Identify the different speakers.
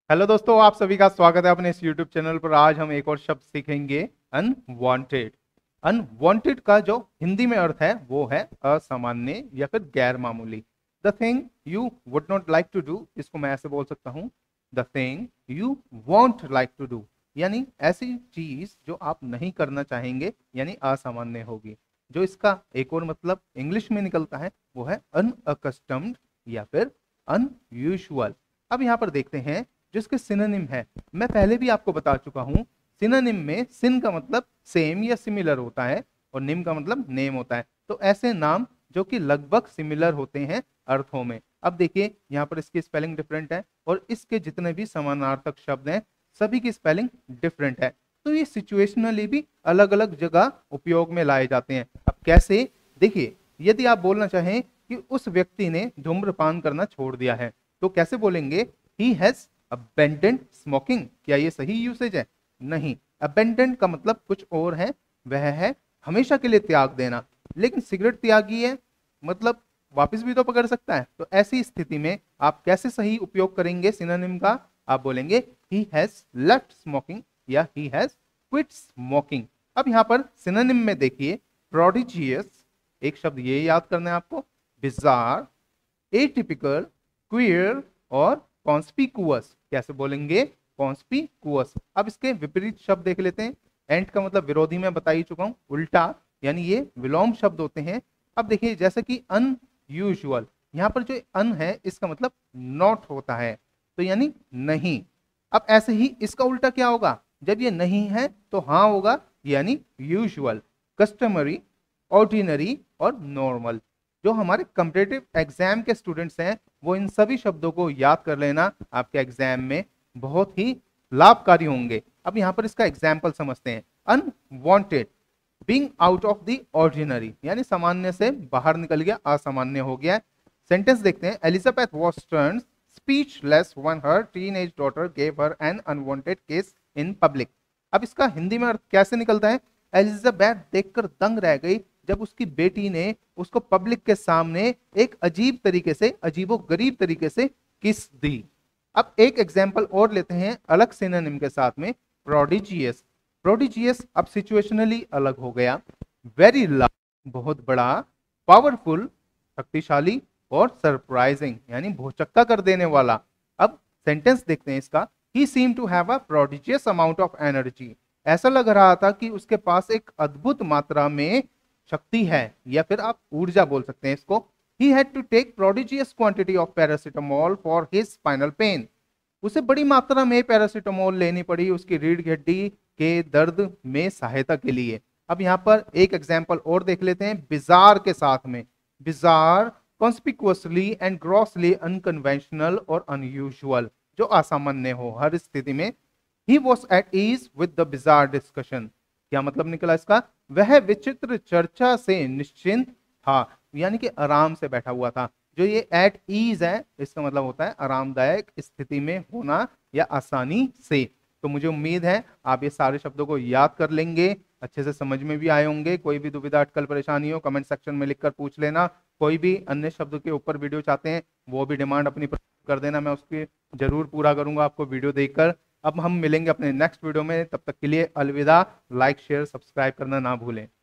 Speaker 1: Hello दोस्तों, आप सभी का स्वागत है अपने इस YouTube चैनल पर। आज हम एक और शब्द सीखेंगे, अनवांटेड। अनवांटेड का जो हिंदी में अर्थ है वो है असामान्य या फिर गैर मामूली। The thing you would not like to do, इसको मैं ऐसे बोल सकता हूँ, the thing you won't like to do, यानी ऐसी चीज जो आप नहीं करना चाहेंगे, यानी असामान्य होगी। जो इसका एक और मतलब इंग्लिश में निकलता है वो है अनअकस्टम्ड या फिर अनयूजुअल। अब यहाँ पर देखते हैं जिसके सिनोनिम है। मैं पहले भी आपको बता चुका हूं, सिनोनिम में सिन का मतलब सेम या सिमिलर होता है और निम का मतलब नेम होता है। तो ऐसे नाम जो कि लगभग सिमिलर होते हैं अर्थों में। अब देखिए यहाँ पर इसकी स्पेलिंग डिफरेंट है और इसके जितने भी समानार्थक शब्द हैं सभी की स्पेलिंग डिफरेंट है। तो ये सिचुएशनली भी अलग अलग जगह उपयोग में लाए जाते हैं। अब कैसे, देखिए, यदि आप बोलना चाहें कि उस व्यक्ति ने धूम्रपान करना छोड़ दिया है तो कैसे बोलेंगे, ही हैज अबेंडेंट स्मोकिंग। क्या ये सही यूसेज है? नहीं। अबेंडेंट का मतलब कुछ और है, वह है हमेशा के लिए त्याग देना। लेकिन सिगरेट त्यागी है मतलब वापस भी तो पकड़ सकता है। तो ऐसी स्थिति में आप कैसे सही उपयोग करेंगे सिनोनिम का? आप बोलेंगे ही हैज लेफ्ट स्मोकिंग या ही हैज क्विट स्मोकिंग। अब यहां पर सिनोनिम में देखिए, प्रोडिजियस, एक शब्द ये याद करना है आपको, बिजार, एटिपिकल, क्वियर और कॉन्स्पिकुअस। कैसे बोलेंगे? कॉन्स्पिकुअस। अब इसके विपरीत शब्द देख लेते हैं। एंट का मतलब विरोधी में बता ही चुका हूं, उल्टा, यानी ये विलोम शब्द होते हैं। अब देखिए जैसे कि अनयूजुअल, यहां पर जो अन है इसका मतलब नॉट होता है, तो यानी नहीं। अब ऐसे ही इसका उल्टा क्या होगा? जब ये नहीं है तो हाँ होगा, यानी यूजुअल, कस्टमरी, ऑर्डिनरी और नॉर्मल। जो हमारे कंपेटिटिव एग्जाम के स्टूडेंट्स हैं वो इन सभी शब्दों को याद कर लेना, आपके एग्जाम में बहुत ही लाभकारी होंगे। अब यहां पर इसका एग्जाम्पल समझते हैं। Unwanted, being out of the ordinary, यानी सामान्य से बाहर निकल गया, असामान्य हो गया। सेंटेंस देखते हैं। Elizabeth was turned speechless when her teenage daughter gave her an unwanted kiss in public. अब इसका हिंदी में अर्थ कैसे निकलता है? एलिजाबेथ देखकर दंग रह गई जब उसकी बेटी ने उसको पब्लिक के सामने एक अजीब तरीके से, अजीबो गरीब तरीके से किस दी। अब एक एग्जाम्पल और लेते हैं अलग सिनोनिम के साथ में, प्रोडिजियस। प्रोडिजियस अब सिचुएशनली अलग हो गया। वेरी लार्ज, बहुत बड़ा, पावरफुल, शक्तिशाली और सरप्राइजिंग, यानी भौचक्का कर देने वाला। अब सेंटेंस देखते हैं इसका। He seem to have a prodigious amount of energy. ऐसा लग रहा था कि उसके पास एक अद्भुत मात्रा में शक्ति है, या फिर आप ऊर्जा बोल सकते हैं इसको। He had to take prodigious quantity of paracetamol for his spinal pain. उसे बड़ी मात्रा में पैरासीटामोल लेनी पड़ी उसकी रीढ़ की हड्डी के दर्द में सहायता के लिए। अब यहाँ पर एक एग्जाम्पल और देख लेते हैं बिजार के साथ में। Bizarre, conspicuously and grossly unconventional और अनयूजुअल, जो असामान्य हो हर स्थिति में। He was at ease with the bizarre discussion. क्या मतलब निकला इसका? वह विचित्र चर्चा से निश्चिंत था, यानी कि आराम से बैठा हुआ था। जो ये एट ईज है इसका मतलब होता है आरामदायक स्थिति में होना या आसानी से। तो मुझे उम्मीद है आप ये सारे शब्दों को याद कर लेंगे, अच्छे से समझ में भी आए होंगे। कोई भी दुविधा, अटकल, परेशानी हो कमेंट सेक्शन में लिखकर पूछ लेना। कोई भी अन्य शब्द के ऊपर वीडियो चाहते हैं वो भी डिमांड अपनी कर देना, मैं उसकी जरूर पूरा करूंगा आपको वीडियो देखकर। अब हम मिलेंगे अपने नेक्स्ट वीडियो में, तब तक के लिए अलविदा। लाइक, शेयर, सब्सक्राइब करना ना भूलें।